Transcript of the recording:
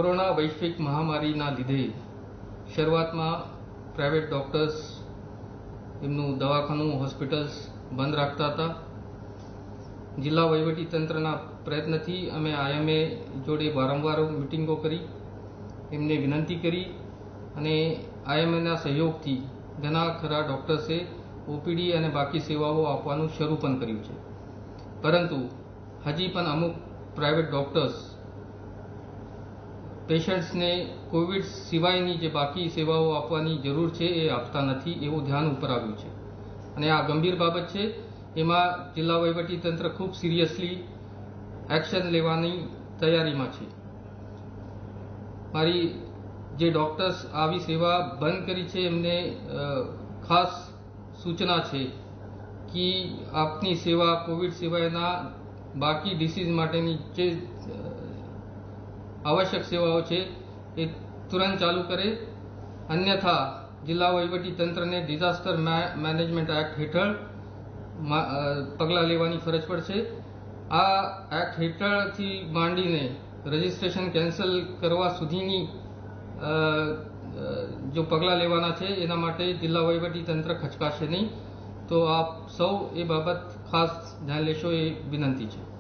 Corona वैश्विक महामारीना लीधे શરૂઆતમાં private doctors એમનું દવાખાનું હોસ્પિટલ્સ બંધ રાખતા હતા। જિલ્લા વહીવટી તંત્રના પ્રયત્નથી અમે આઈએમએ જોડે વારંવાર મિટિંગો કરી, એમને વિનંતી કરી અને આઈએમએના સહયોગથી ઘણા ખરા ડોક્ટર્સે ઓપીડી અને બાકી સેવાઓ આપવાનું શરૂ પણ કર્યું છે। પરંતુ હજી પણ અમુક પ્રાઇવેટ ડોક્ટર્સ પેશન્ટ્સને કોવિડ સિવાયની જે બાકી સેવાઓ આપવાની જરૂર છે એ આપતા નથી, એવું ધ્યાન ઉપર આવ્યું છે અને આ ગંભીર બાબત છે। એમાં જિલ્લા વહીવટી તંત્ર ખૂબ સિરિયસલી એક્શન લેવાની તૈયારીમાં છે। મારી જે ડોક્ટર્સ આવી સેવા બંધ કરી છે એમને ખાસ સૂચના છે કે આપની સેવા કોવિડ સિવાયના બાકી ડિસીઝ માટેની જે आवश्यक सेवाओं है ये तुरंत चालू करे, अन्यथा जिला वहीवटी तंत्र ने डिजास्टर मैनेजमेंट एक्ट हेठळ पगला लेवानी फरज पड़शे। आ एक्ट हेठळथी मांडीने रजिस्ट्रेशन कैंसल करवा सुधीनी जो पगला लेवाना छे एना माटे जिला वहीवटी तंत्र खचकाशे नहीं। तो आप सौ ए बाबत खास ध्यान लेशो ए विनंती है।